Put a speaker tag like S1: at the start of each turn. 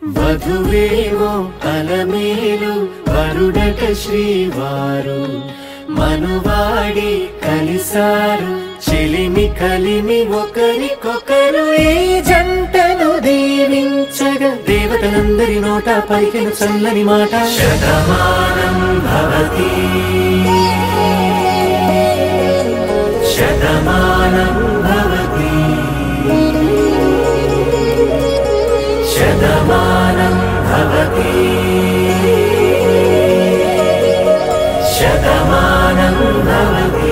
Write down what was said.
S1: వధువేవో అలమేలు వరుడట శ్రీవారు మనువాడి కలిసారు చెలిమి కలిమి ఒకరికొకరు ఈ జంటను దీవించగా దేవతలందరి నోట పలికిన చల్లని మాట శతమానం భవతి శతమానం భవతి శతమానం భవతి శతమానం భవతి